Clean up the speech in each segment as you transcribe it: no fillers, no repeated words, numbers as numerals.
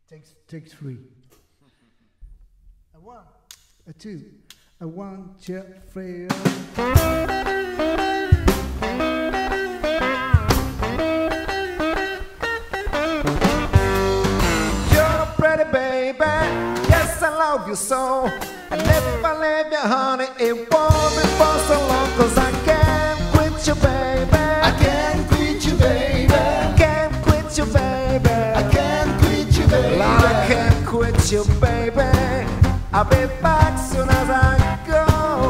Take three. A one, a two, a 1, 2, 3. You're a pretty baby, yes I love you so. And if I leave you honey, it won't be for so long. 'Cause I can't quit you baby, I can't quit you baby, can't quit you baby, I can't quit you baby, I can't quit you baby. I'll be back soon as I go.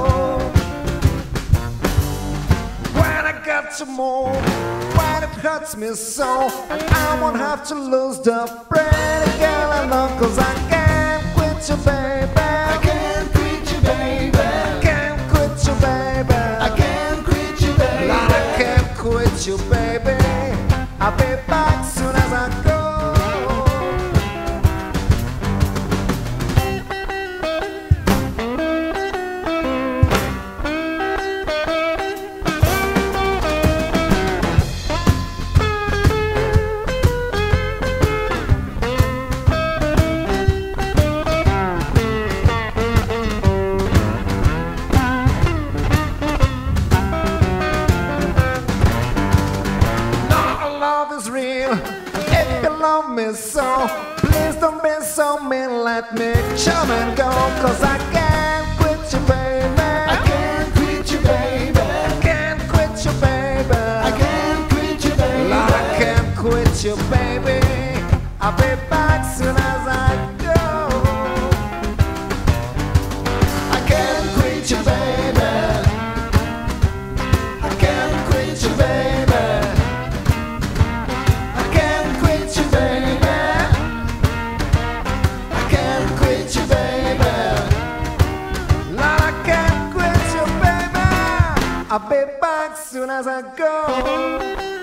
When I get to move, when it hurts me so, and I won't have to lose the pretty girl I know. 'Cause I can't quit you baby, I can't quit you baby, can't quit you baby, I can't quit you baby, I can't quit you baby. I'll be back soon as I go. If you love me so, please don't be so mean. Let me come and go. 'Cause I can't quit you baby, I can't quit you baby, can't quit you baby, I can't quit you baby, I can't quit you baby. I'll be back soon as I go. I can't quit you baby, I can't quit you baby, I can't quit you baby, I can't quit you baby, Lord, I can't quit you baby. I'll be back soon as I go.